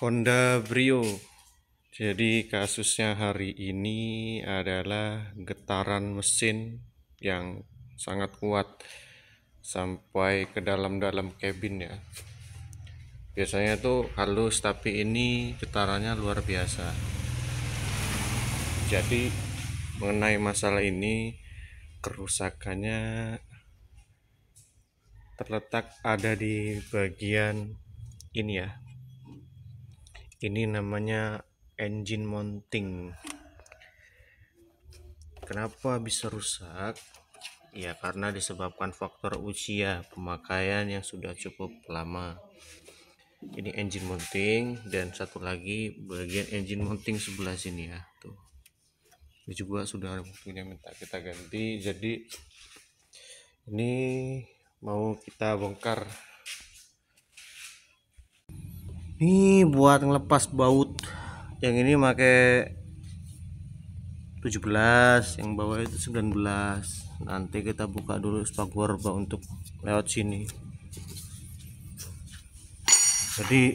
Honda Brio. Jadi kasusnya hari ini adalah getaran mesin yang sangat kuat sampai ke dalam-dalam kabin ya. Biasanya tuh halus, tapi ini getarannya luar biasa. Jadi mengenai masalah ini, kerusakannya terletak ada di bagian ini ya. Ini namanya engine mounting. Kenapa bisa rusak? Ya karena disebabkan faktor usia pemakaian yang sudah cukup lama. Ini engine mounting, dan satu lagi bagian engine mounting sebelah sini ya. Tuh. Ini juga sudah waktunya minta kita ganti. Jadi ini mau kita bongkar. Ini buat ngelepas baut. Yang ini pakai 17, yang bawah itu 19. Nanti kita buka dulu spakbor untuk lewat sini. Jadi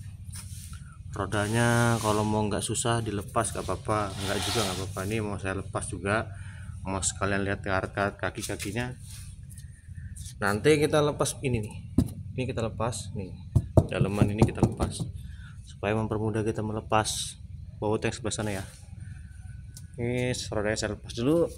rodanya kalau mau nggak susah dilepas gak apa-apa, nggak juga nggak apa-apa. Ini mau saya lepas juga, mau sekalian lihat kaki-kakinya. Nanti kita lepas ini nih, ini kita lepas nih, daleman ini kita lepas supaya mempermudah kita melepas baut yang sebelah sana ya. Ini rodanya saya lepas dulu.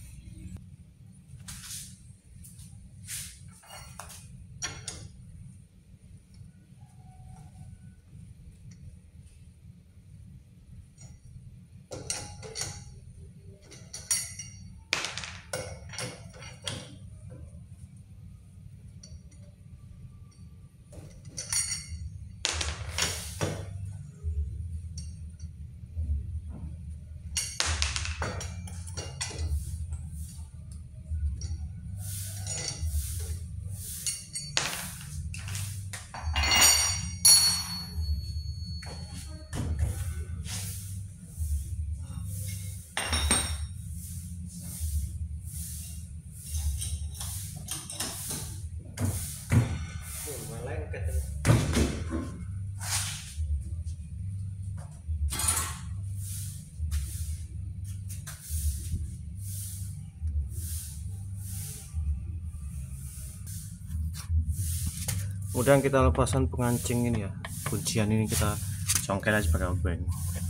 Kemudian kita lepasan pengancing ini ya, kuncian ini kita congkel aja pakai obeng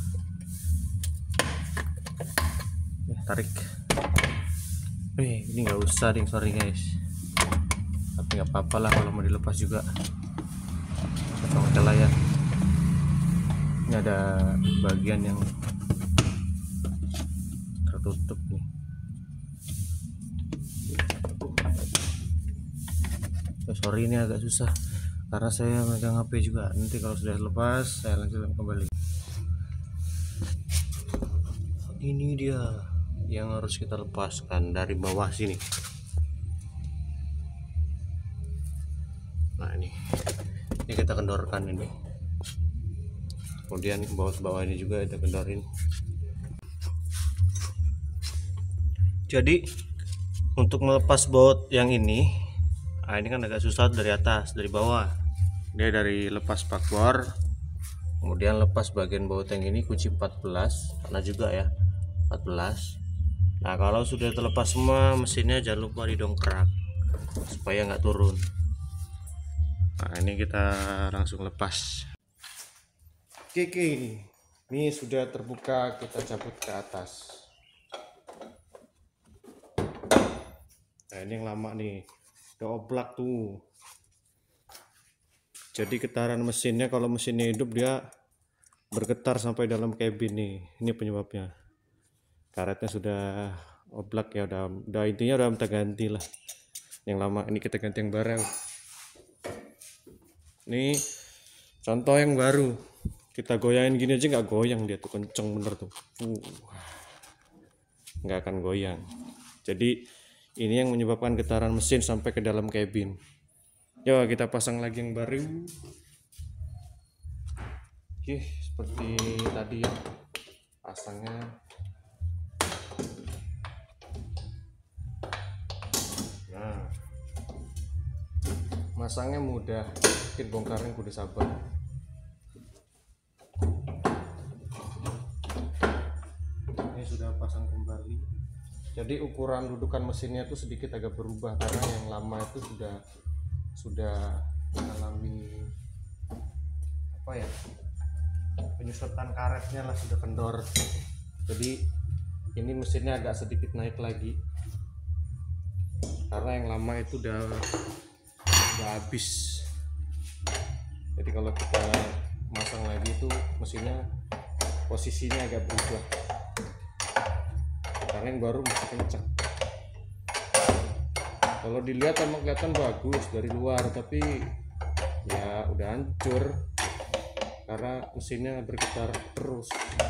ya, tarik. Ini nggak usah ding, sorry guys, tapi nggak apa-apa lah kalau mau dilepas juga. Kita congkel lah ya. Ini ada bagian yang tertutup nih. Sorry ini agak susah karena saya megang HP juga. Nanti kalau sudah lepas saya lanjutkan kembali. Ini dia yang harus kita lepaskan dari bawah sini. Nah ini kita kendorkan ini. Kemudian bawah ini juga kita kendorin. Jadi untuk melepas baut yang ini, ini kan agak susah dari atas, dari bawah. Dia dari lepas spakbor, kemudian lepas bagian baut yang ini kunci 14, karena juga ya 14. Nah kalau sudah terlepas semua mesinnya, jangan lupa didongkrak supaya nggak turun. Nah ini kita langsung lepas. Oke, ini sudah terbuka, kita cabut ke atas. Nah ini yang lama nih, udah oblak tuh. Jadi getaran mesinnya, kalau mesinnya hidup dia bergetar sampai dalam kabin nih. Ini penyebabnya. Karetnya sudah oblak ya, udah intinya udah kita ganti lah. Yang lama ini kita ganti yang baru. Ini contoh yang baru. Kita goyangin gini aja nggak goyang, dia tuh kenceng bener tuh. Nggak akan goyang. Jadi ini yang menyebabkan getaran mesin sampai ke dalam kabin. Yuk kita pasang lagi yang baru. Oke, seperti tadi ya pasangnya. Nah, masangnya mudah, mungkin bongkarnya kudu sabar. sudah pasang kembali. Jadi ukuran dudukan mesinnya itu sedikit agak berubah karena yang lama itu sudah mengalami apa ya, penyusutan karetnya lah, sudah kendor. Jadi ini mesinnya agak sedikit naik lagi karena yang lama itu udah habis. Jadi kalau kita masang lagi itu mesinnya posisinya agak berubah karena yang baru masih kencang. Kalau dilihat emang kelihatan bagus dari luar, tapi ya udah hancur karena mesinnya bergetar terus.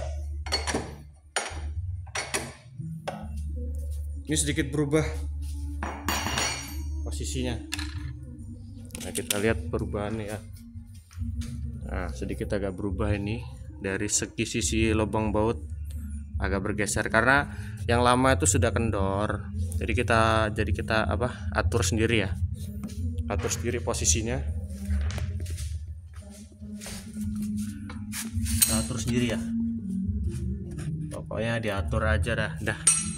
Ini sedikit berubah posisinya. Nah, kita lihat perubahannya ya. Nah, sedikit agak berubah ini dari sisi lubang baut agak bergeser karena yang lama itu sudah kendor. Jadi kita atur sendiri ya. Atur sendiri posisinya. Kita atur sendiri ya. Pokoknya diatur aja dah.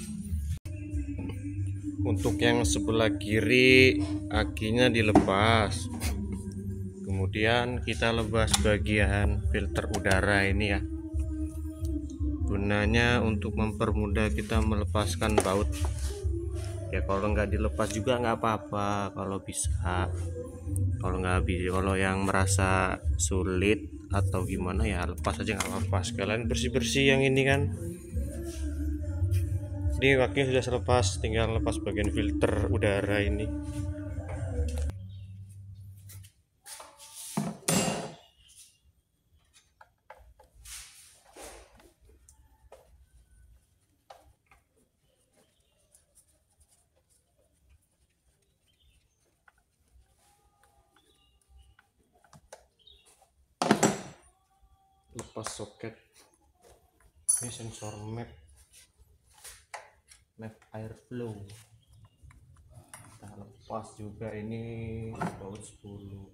Untuk yang sebelah kiri akinya dilepas, kemudian kita lepas bagian filter udara ini ya, gunanya untuk mempermudah kita melepaskan baut ya. Kalau nggak dilepas juga nggak apa-apa kalau bisa, kalau yang merasa sulit atau gimana ya lepas aja nggak apa-apa. Sekalian bersih-bersih yang ini kan. Ini kakinya sudah selepas, tinggal lepas bagian filter udara ini. Lepas soket. Ini sensor map airflow. Kita lepas juga ini baut 10.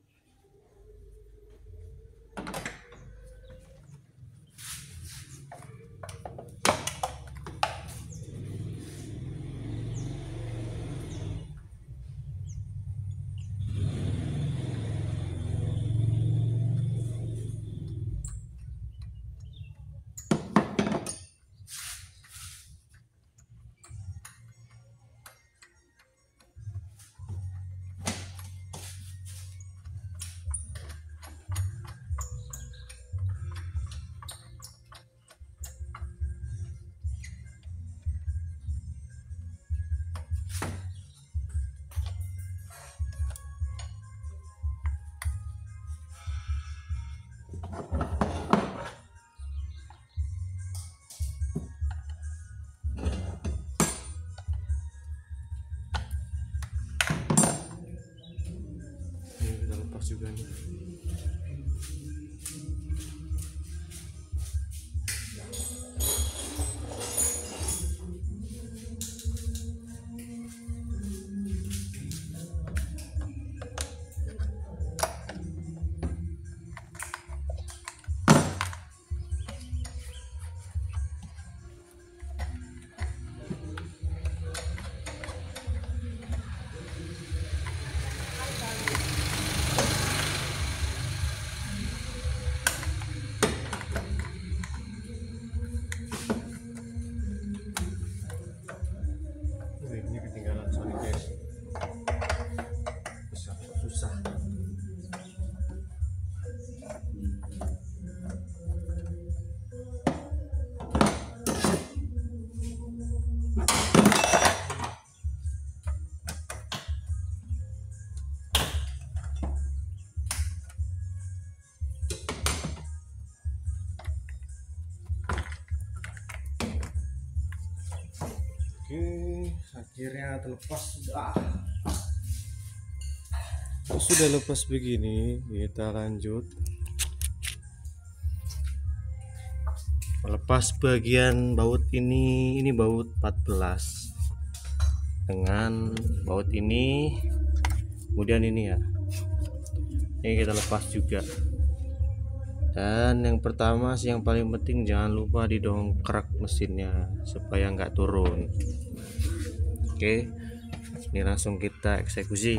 Juga nih. Ini ketinggalan sorry guys, susah. Oke, akhirnya terlepas sudah lepas begini. Kita lanjut melepas bagian baut ini baut 14 dengan baut ini, kemudian ini ya, ini kita lepas juga. Dan yang pertama sih, yang paling penting jangan lupa didongkrak mesinnya supaya nggak turun. Oke, ini langsung kita eksekusi.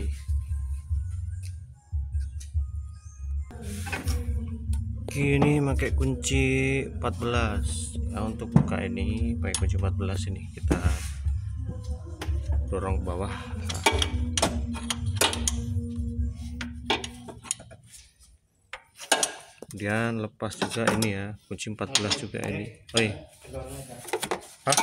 Ini pakai kunci 14. Nah, untuk buka ini pakai kunci 14, ini kita dorong ke bawah. Kemudian lepas juga ini ya, kunci 14 juga ini. Oi. Hah?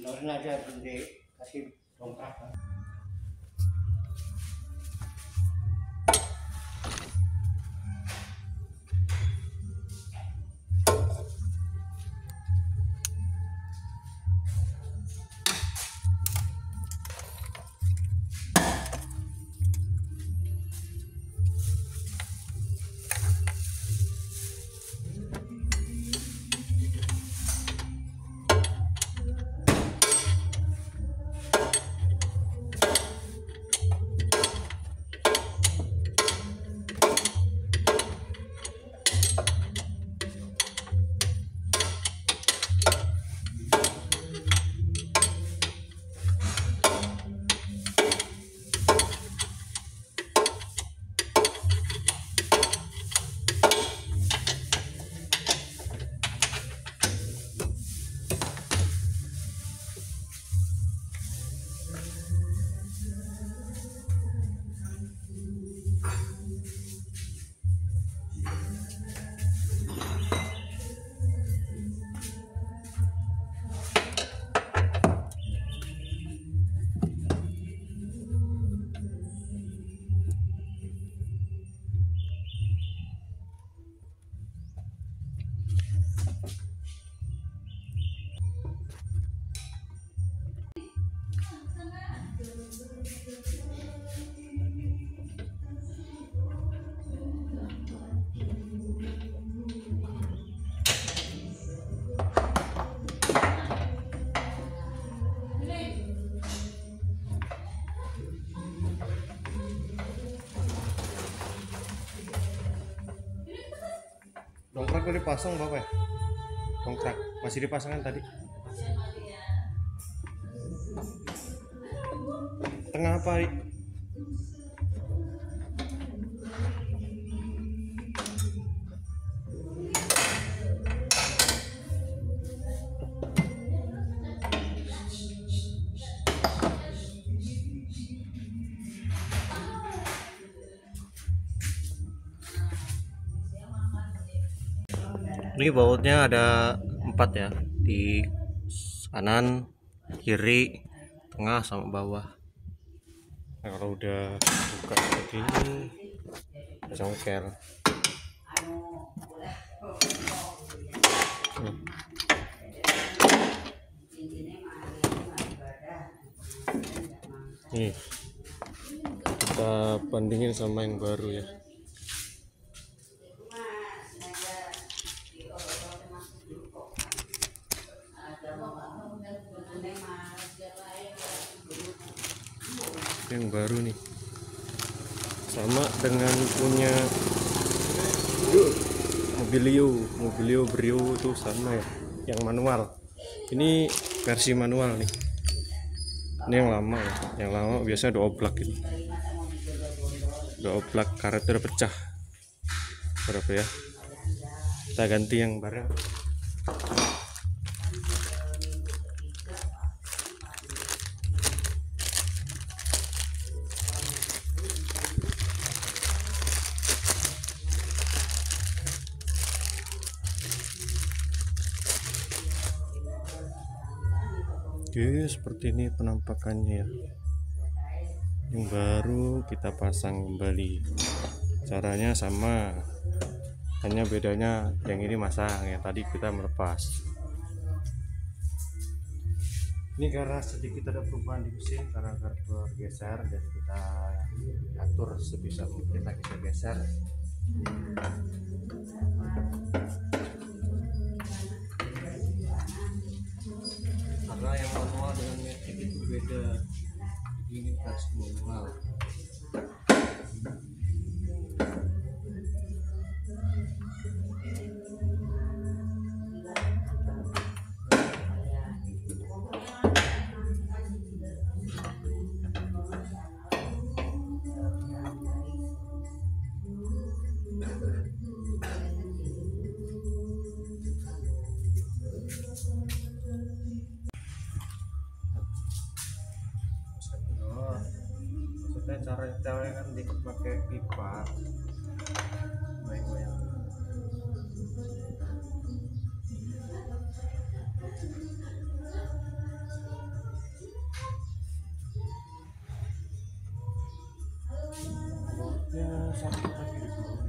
Dongkrak udah dipasang Bapak ya? Dongkrak masih dipasangkan tadi. Tengah apa? Ini bautnya ada 4 ya, di kanan, kiri, tengah, sama bawah. Nah, kalau udah buka seperti ini, congkel. Nih, kita bandingin sama yang baru ya. Yang baru nih sama dengan punya Mobilio Brio itu sama ya, yang manual. Ini versi manual nih. Ini yang lama ya, yang lama biasanya ada oblak ini, ada oblak karetnya pecah. Berapa ya, kita ganti yang baru. Oke, seperti ini penampakannya ya. Yang baru kita pasang kembali. Caranya sama, hanya bedanya yang ini masang, yang tadi kita melepas. Ini karena sedikit ada perubahan di mesin karena karburetor geser, dan kita atur sebisa mungkin kita geser. Karena yang manual dengan metik itu beda. Ini versi manual. Maksudnya cara kan pakai pipa goyang-goyang. Bautnya satu lagi di bawah.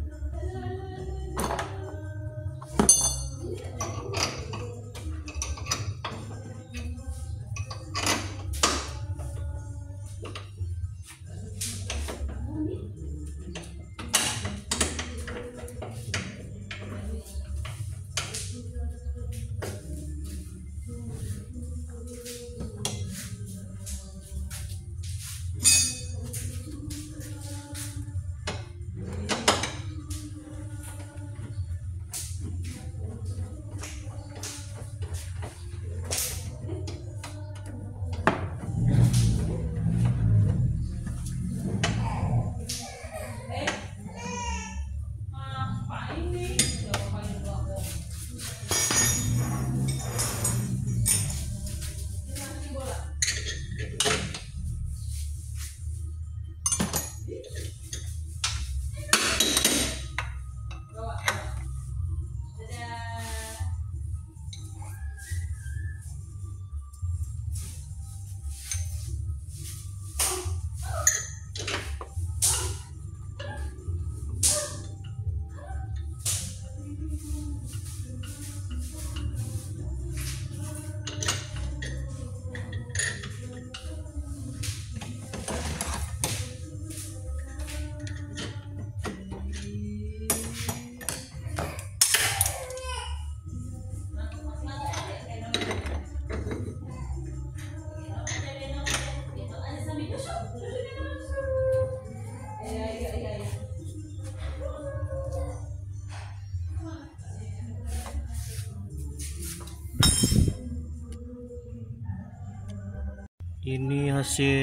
Ini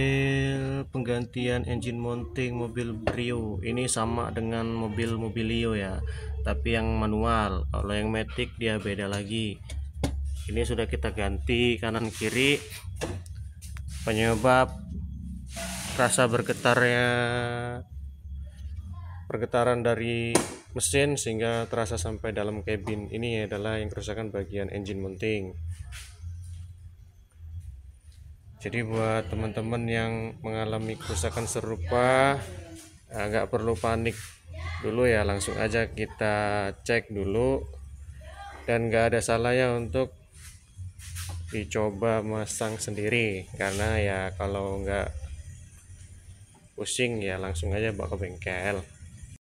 hasil penggantian engine mounting mobil Brio. Ini sama dengan mobil Mobilio ya, tapi yang manual. Kalau yang matic dia beda lagi. Ini sudah kita ganti kanan kiri. Penyebab rasa pergetaran dari mesin sehingga terasa sampai dalam kabin. Ini adalah yang kerusakan bagian engine mounting. Jadi buat teman-teman yang mengalami kerusakan serupa, nggak perlu panik dulu ya, langsung aja kita cek dulu, dan nggak ada salahnya untuk dicoba masang sendiri, karena ya kalau nggak pusing ya langsung aja bawa ke bengkel.